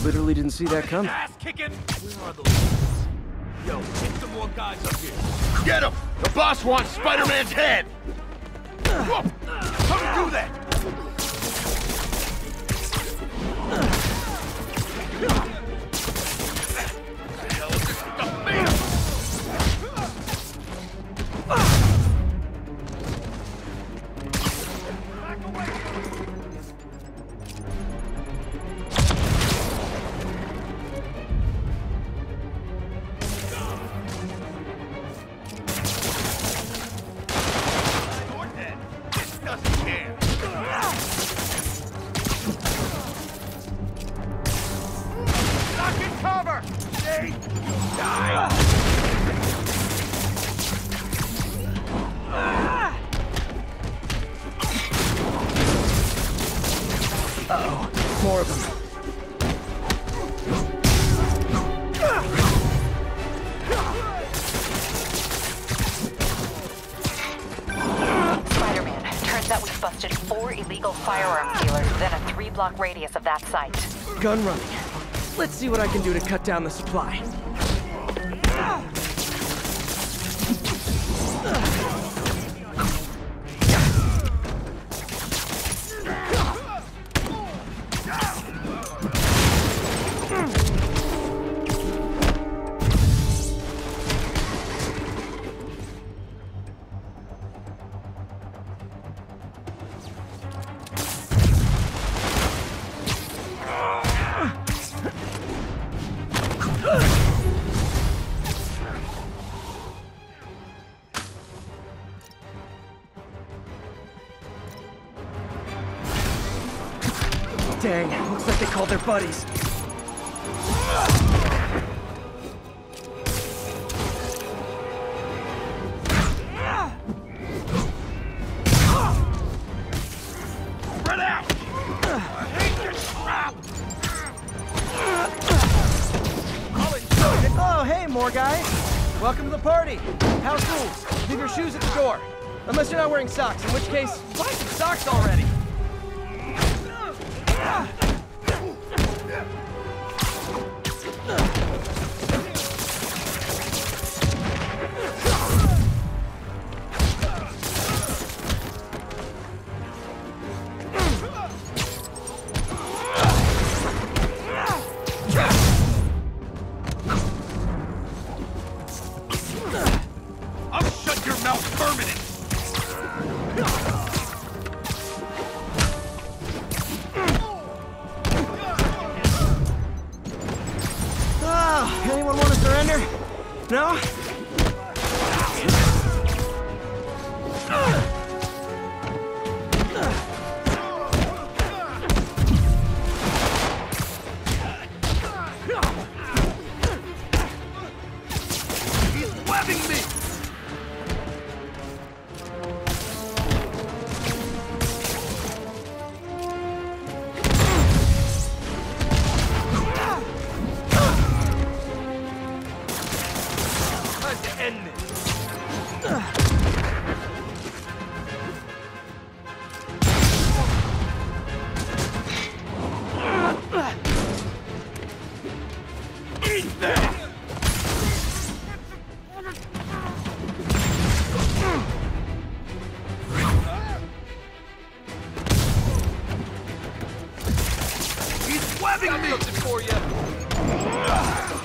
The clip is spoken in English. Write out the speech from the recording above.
Literally didn't see that coming. Ass kicking! Where are those? Yo, get some more guys up here. Get him! The boss wants Spider-Man's head! Whoa. Come do that! Uh-oh, more of them. Spider-Man, turns out we've busted 4 illegal firearms dealers within a 3-block radius of that site. Gun running. Let's see what I can do to cut down the supply. Dang, looks like they called their buddies. Spread out! I hate this crap! Oh, hey, more guys. Welcome to the party. House rules. Leave your shoes at the door. Unless you're not wearing socks, in which case, buy some socks already. I'll shut your mouth permanent! Oh, anyone want to surrender? No? He's webbing me! Time to end this. Eat that! He's webbing me! Got something for you.